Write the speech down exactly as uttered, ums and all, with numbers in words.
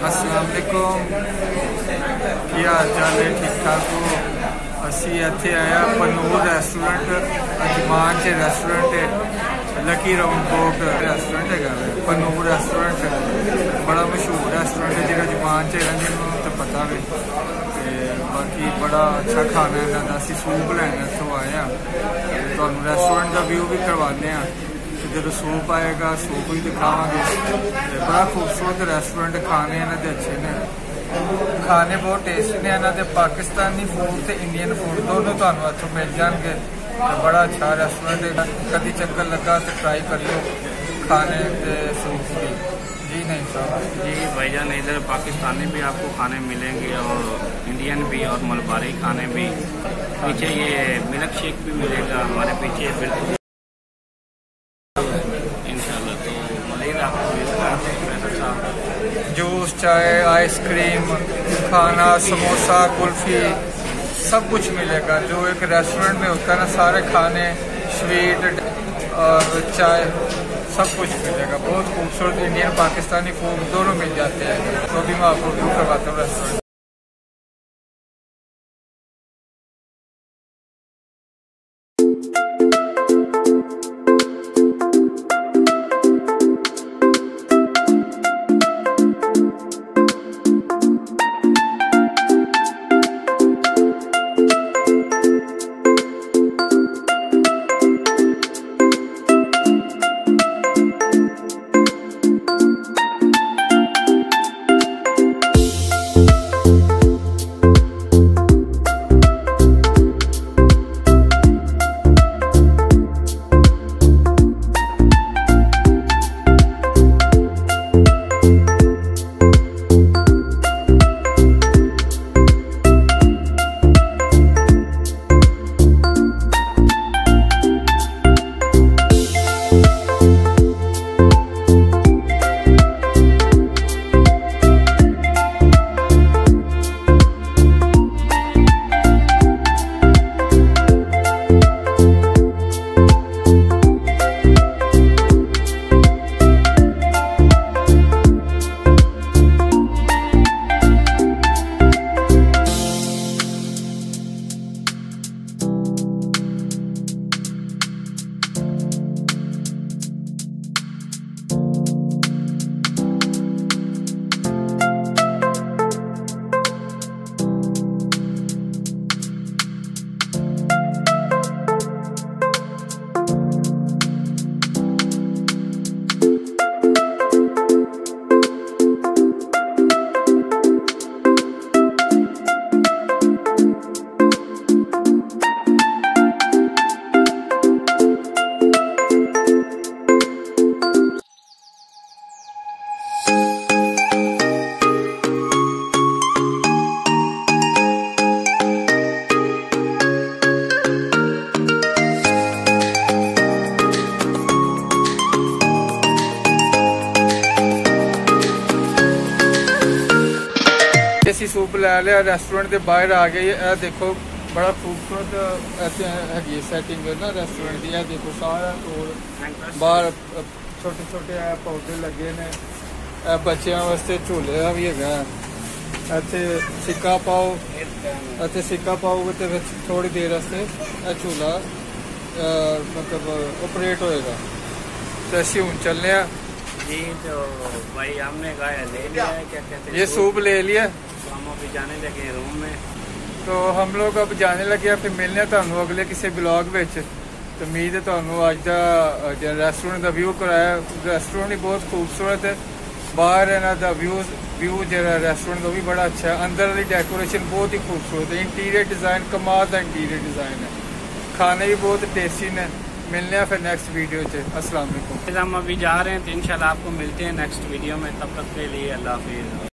अस्सलाम वालेकुम, क्या हाल चाल है? ठीक ठाक हो? असी इत्थे आया पनूर रेस्टोरेंट, अजमान च रेस्टोरेंट है, लकी राउंड कोट रेस्टोरेंट है। पनूर रेस्टोरेंट बड़ा मशहूर रेस्टोरेंट है जो अजमान च है, जिन्होंने तो पता है। बाकी बड़ा अच्छा खाना है इन्होंने। असी सूप लैने इतों आए हैं, तो रेस्टोरेंट का व्यू भी करवाने हैं। जो सूप आएगा सूप भी दिखावे। बड़ा खूबसूरत रेस्टोरेंट, खाने इन्होंने अच्छे ने, खाने बहुत टेस्टी ने इन्होंने। पाकिस्तानी फूड तो इंडियन फूड दोनों तुम्हें इतों मिल जाएंगे। बड़ा अच्छा रेस्टोरेंट है, कभी चक्कर लगा तो ट्राई करियो खाने के सूप की। जी नहीं साहब जी भाईजान, इधर पाकिस्तानी भी आपको खाने मिलेंगे और इंडियन भी और मलबारी खाने भी। पीछे ये मिल्क शेक भी मिलेगा हमारे पीछे बिल्कुल इंशाल्लाह। तो मजीद आपको जूस, चाय, आइसक्रीम, खाना, समोसा, कुल्फी सब कुछ मिलेगा जो एक रेस्टोरेंट में होता है ना। सारे खाने, स्वीट और चाय सब कुछ मिलेगा। बहुत खूबसूरत इंडियन पाकिस्तानी फूड दोनों मिल जाते हैं। तो भी मैं आपको व्यू करवाता हूँ रेस्टोरेंट। देसी सूप लै लिया, रेस्टोरेंट के बाहर आ गए। यह देखो बड़ा खूबसूरत है सैटिंग है ना रेस्टोरेंट की। यह देखो सारा बाहर छोटे छोटे पौधे लगे ने। बच्चों वास्ते झूले भी है। इतने सिक्का पाओ, इतने सिक्का पाओगे तो फिर थोड़ी देर वास्ते झूला मतलब ऑपरेट होएगा। तो असी हूँ चलने जी। तो भाई हमने गाया ले लिया है, क्या कहते हैं, ये सूप ले लिया। तो हम अभी जाने लगे रूम में। तो हम लोग अब जाने लगे, फिर मिलने तुहानू अगले किसी ब्लॉग में। तो उम्मीद है तुहानू अज का रेस्टोरेंट का व्यू कराया। रेस्टोरेंट ही बहुत खूबसूरत है। बाहर इन्हों का व्यू व्यू जो रेस्टोरेंट का भी बड़ा अच्छा है। अंदर की डेकोरेशन बहुत ही खूबसूरत है। इंटीरियर डिज़ाइन कमाल का इंटीरियर डिज़ाइन है। खाने भी बहुत टेस्टी ने। मिलने हैं फिर नेक्स्ट वीडियो से। अस्सलाम वालेकुम। हम अभी जा रहे हैं तो इंशाल्लाह आपको मिलते हैं नेक्स्ट वीडियो में। तब तक के लिए अल्लाह हाफिज़।